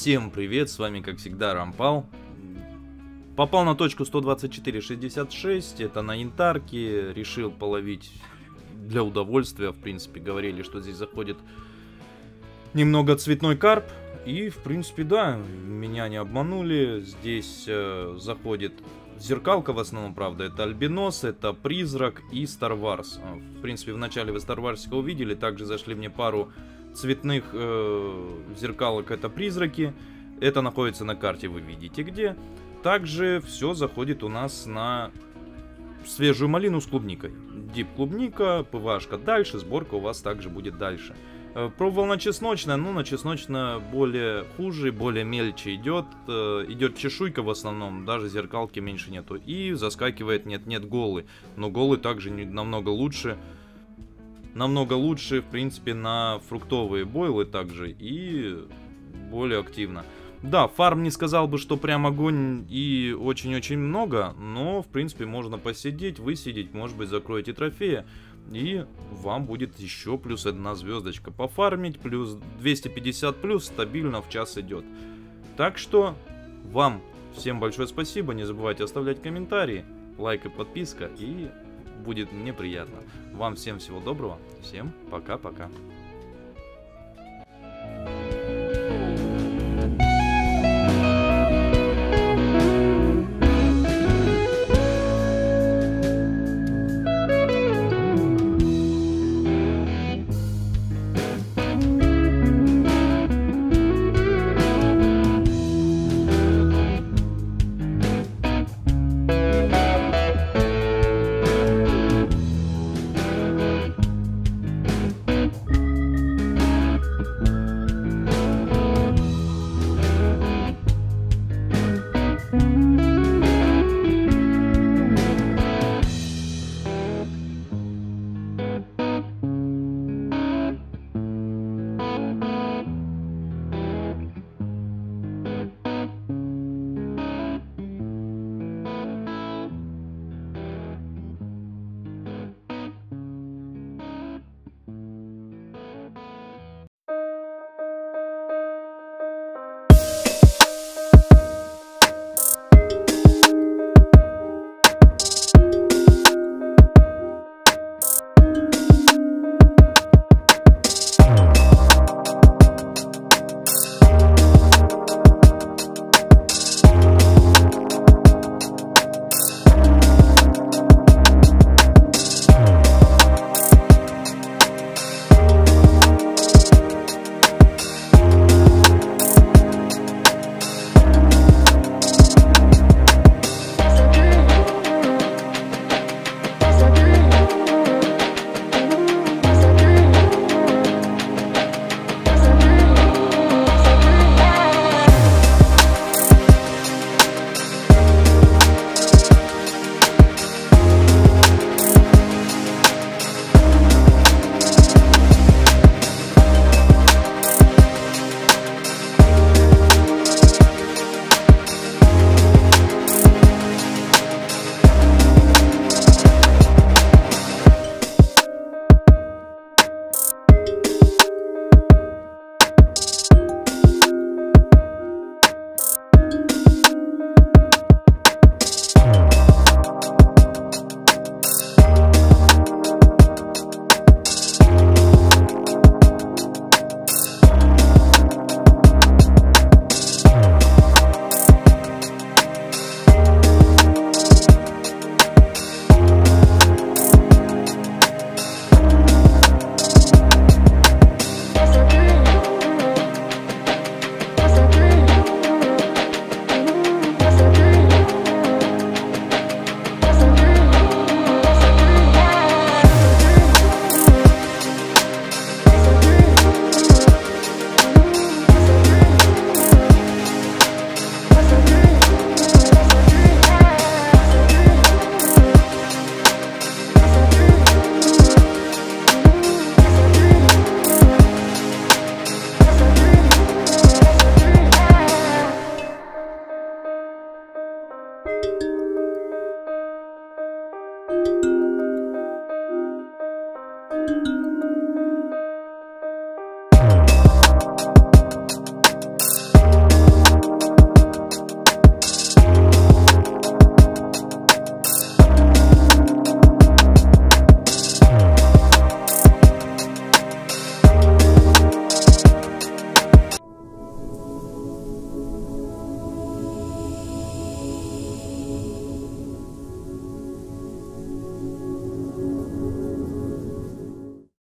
Всем привет, с вами как всегда Рампал. Попал на точку 124.66, это на янтарке, решил половить для удовольствия, в принципе, говорили, что здесь заходит немного цветной карп. И, в принципе, да, меня не обманули, здесь заходит зеркалка в основном, правда, это альбинос, это призрак и Star Wars. В принципе, в начале вы Star Wars увидели, также зашли мне пару цветных зеркалок, это призраки. Это находится на карте, вы видите где. Также все заходит у нас на свежую малину с клубникой. Дип клубника, ПВАшка дальше, сборка у вас также будет дальше. Пробовал на чесночное, но на чесночное более хуже, более мельче идет. Идет чешуйка в основном, даже зеркалки меньше нету. И заскакивает нет-нет голы. Но голы также намного лучше. Намного лучше, в принципе, на фруктовые бойлы также. И более активно. Да, фарм не сказал бы, что прям огонь и очень-очень много. Но, в принципе, можно посидеть, высидеть, может быть, закроете трофея. И вам будет еще плюс 1 звездочка пофармить, плюс 250 плюс стабильно в час идет. Так что вам всем большое спасибо, не забывайте оставлять комментарии, лайк и подписка, и будет мне приятно. Вам всем всего доброго, всем пока-пока.